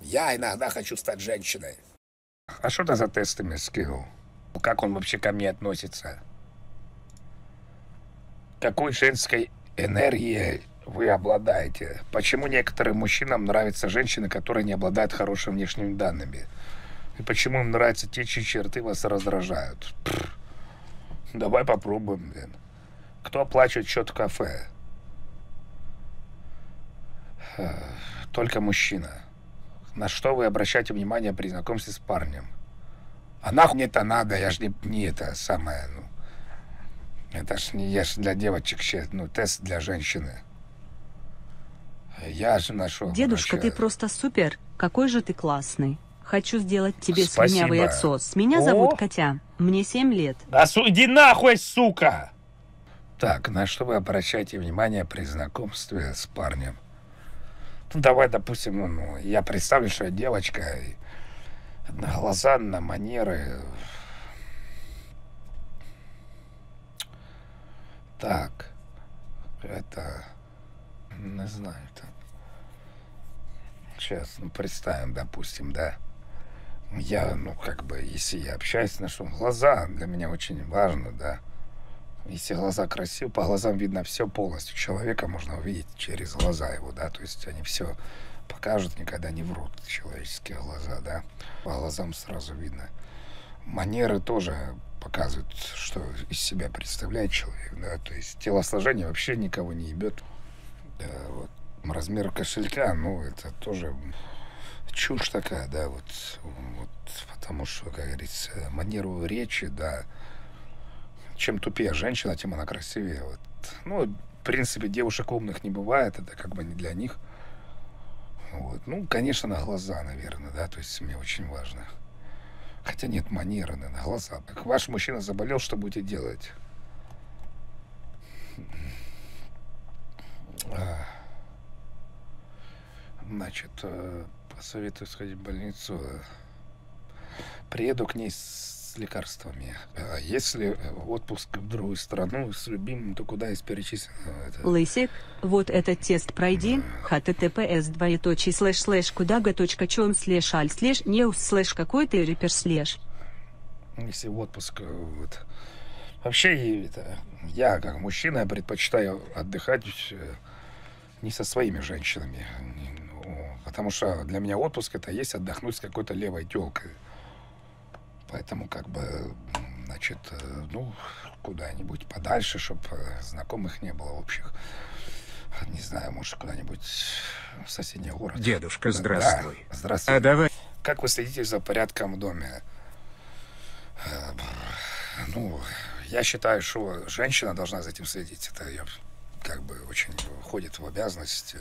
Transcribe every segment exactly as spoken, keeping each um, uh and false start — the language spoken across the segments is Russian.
Я иногда хочу стать женщиной. А что это за тест ты мне скинул? Как он вообще ко мне относится? Какой женской энергией вы обладаете? Почему некоторым мужчинам нравятся женщины, которые не обладают хорошими внешними данными? И почему им нравятся те, чьи черты вас раздражают? Пфф. Давай попробуем, блин. Кто оплачивает счет в кафе? Только мужчина. На что вы обращаете внимание при знакомстве с парнем? А нахуй мне это надо, я ж не, не это самое, ну. Это ж не я ж для девочек, ну, тест для женщины. Я же нашел. Дедушка, врача. ты просто супер. Какой же ты классный. Хочу сделать тебе Спасибо. слюнявый отсос. Меня О! зовут Катя. Мне семь лет. Да су... иди нахуй, сука! Так, на что вы обращаете внимание при знакомстве с парнем? Ну, давай, допустим, ну, ну, я представлю, что я девочка, и на глаза, на манеры. Так, это, не знаю, там. Сейчас, ну, представим, допустим, да. Я, ну, как бы, если я общаюсь, на что глаза для меня очень важно, да. Если глаза красивые, по глазам видно все полностью. Человека можно увидеть через глаза его, да. То есть они все покажут, никогда не врут, человеческие глаза, да. По глазам сразу видно. Манеры тоже показывают, что из себя представляет человек, да. То есть телосложение вообще никого не ебет. Да, вот. Размер кошелька, ну, это тоже чушь такая, да, вот, вот, потому что, как говорится, манеру речи, да, чем тупее женщина, тем она красивее, вот. Ну, в принципе, девушек умных не бывает, это как бы не для них, вот. Ну, конечно, на глаза, наверное, да, то есть мне очень важно, хотя нет, манеры, на глаза. Как ваш мужчина заболел, что будете делать? Значит, посоветую сходить в больницу. Приеду к ней с лекарствами. А если отпуск в другую страну с любимым, то куда из перечисленного? Это... Лысик, вот этот тест пройди. https двоеточие слэш слэш кудага точка чем слэш аль слэш неус слэш какой-то репер слэш. Если в отпуск, вот. Вообще, это, я как мужчина предпочитаю отдыхать не со своими женщинами. Потому что для меня отпуск это есть отдохнуть с какой-то левой тёлкой. Поэтому как бы, значит, ну, куда-нибудь подальше, чтобы знакомых не было общих. Не знаю, может, куда-нибудь в соседний город. Дедушка, здравствуй. Да, здравствуй. А давай... Как вы следите за порядком в доме? Ну, я считаю, что женщина должна за этим следить. Это ее как бы очень входит в обязанности.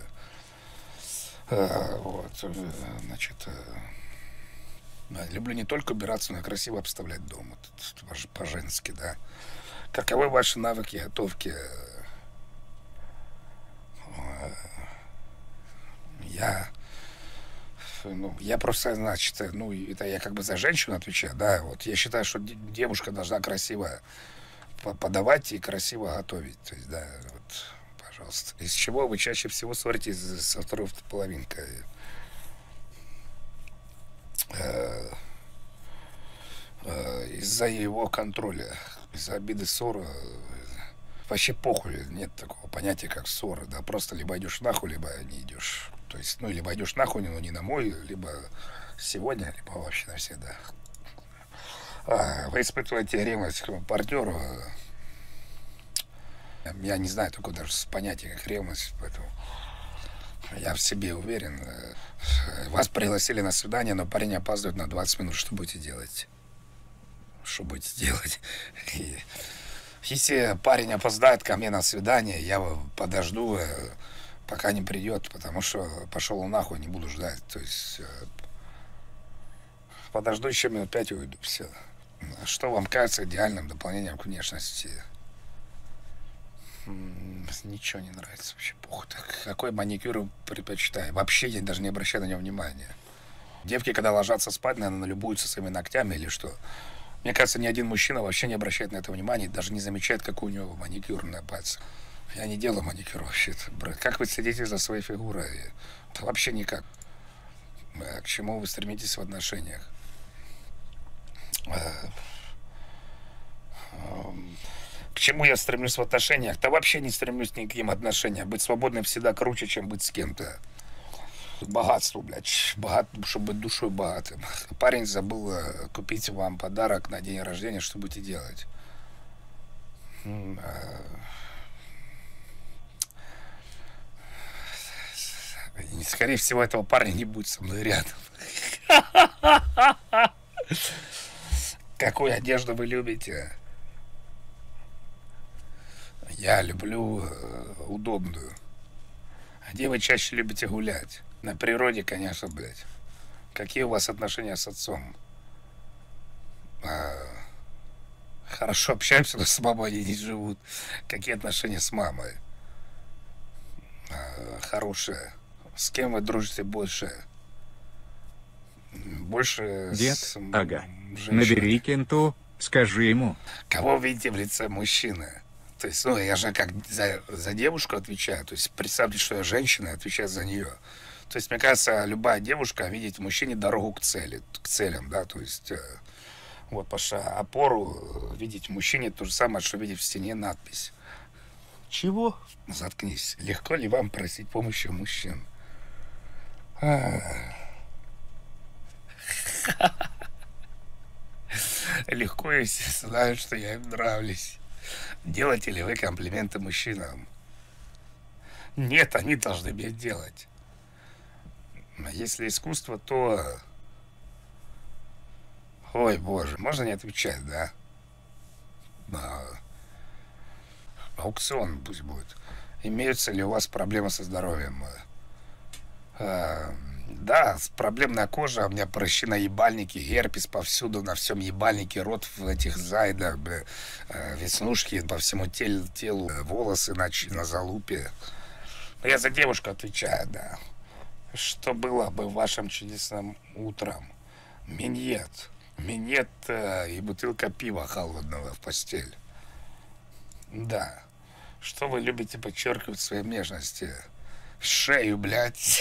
Вот, значит, люблю не только убираться, но и красиво обставлять дом, вот, по-женски, да. Каковы ваши навыки готовки? Я, ну, я просто, значит, ну, это я как бы за женщину отвечаю, да, вот, я считаю, что девушка должна красиво подавать и красиво готовить, то есть, да, вот. Пожалуйста. Из чего вы чаще всего ссоритесь со второй половинкой? Из-за его контроля, из-за обиды, ссоры. Вообще похуй, нет такого понятия, как ссора. Да, просто либо идешь нахуй, либо не идешь. То есть, ну, либо идешь нахуй, но не на мой, либо сегодня, либо вообще навсегда. А, вы испытываете ревность к партнеру. Я не знаю такое даже понятие, как ревность, поэтому я в себе уверен. Вас пригласили на свидание, но парень опаздывает на двадцать минут. Что будете делать? Что будете делать? И если парень опоздает ко мне на свидание, я подожду, пока не придет, потому что пошел он нахуй, не буду ждать. То есть подожду еще минут пять и уйду. Все. Что вам кажется идеальным дополнением к внешности? Ничего не нравится вообще, похуй. Какой маникюр предпочитаю? Вообще я даже не обращаю на него внимания. Девки, когда ложатся спать, наверное, любуются своими ногтями или что. Мне кажется, ни один мужчина вообще не обращает на это внимания, даже не замечает, какой у него маникюр на пальцах. Я не делаю маникюр вообще. Как вы следите за своей фигурой? Это вообще никак. Э, К чему вы стремитесь в отношениях? Э, эм, К чему я стремлюсь в отношениях? Да вообще не стремлюсь ни к каким отношениям. Быть свободным всегда круче, чем быть с кем-то. Богатство, блядь. Богат, чтобы быть душой богатым. Парень забыл э, купить вам подарок на день рождения. Что будете делать? М, э, и, Скорее всего, этого парня не будет со мной рядом. Какую одежду вы любите? Я люблю э, удобную. А где вы чаще любите гулять? На природе, конечно, блядь. Какие у вас отношения с отцом? А, хорошо общаемся, но с мамой они не живут. Какие отношения с мамой? А, хорошие. С кем вы дружите больше? Больше Дед, с ага. женщинами. Набери Кенту, скажи ему. Кого видите в лице мужчины? То есть, ну, я же как за, за девушку отвечаю. То есть, представьте, что я женщина, и отвечаю за нее. То есть, мне кажется, любая девушка видит в мужчине дорогу к цели, к целям, да, то есть, э, вот, Паша, опору э, видеть в мужчине то же самое, что видеть в стене надпись. Чего? Заткнись. Легко ли вам просить помощи у мужчин? А. Легко, если знают, что я им нравлюсь. Делаете ли вы комплименты мужчинам? Нет, они должны мне делать. А если искусство, то... Ой, боже, можно не отвечать, да? А, аукцион пусть будет. Имеются ли у вас проблемы со здоровьем? А, да, проблемная кожа, у меня прыщи на ебальнике, герпес повсюду, на всем ебальнике, рот в этих зайдах, бля, веснушки по всему телу, телу волосы на, на залупе. Но я за девушку отвечаю, да. Что было бы вашим чудесным утром? Миньет. Миньет э, и бутылка пива холодного в постель. Да. Что вы любите подчеркивать в своей нежности? Шею, блядь.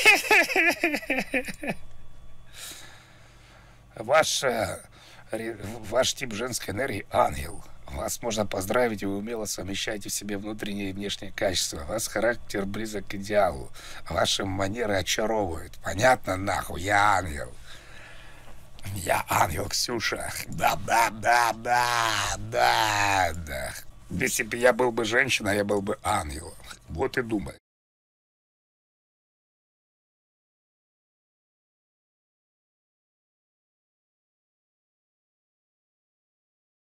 Ваш, э, ваш тип женской энергии — ангел. Вас можно поздравить, и вы умело совмещаете в себе внутренние и внешние качества. Вас характер близок к идеалу. Ваши манеры очаровывают. Понятно, нахуй? Я ангел. Я ангел, Ксюша. Да, да, да, да, да, да. Если бы я был бы женщина, я был бы ангелом. Вот и думай.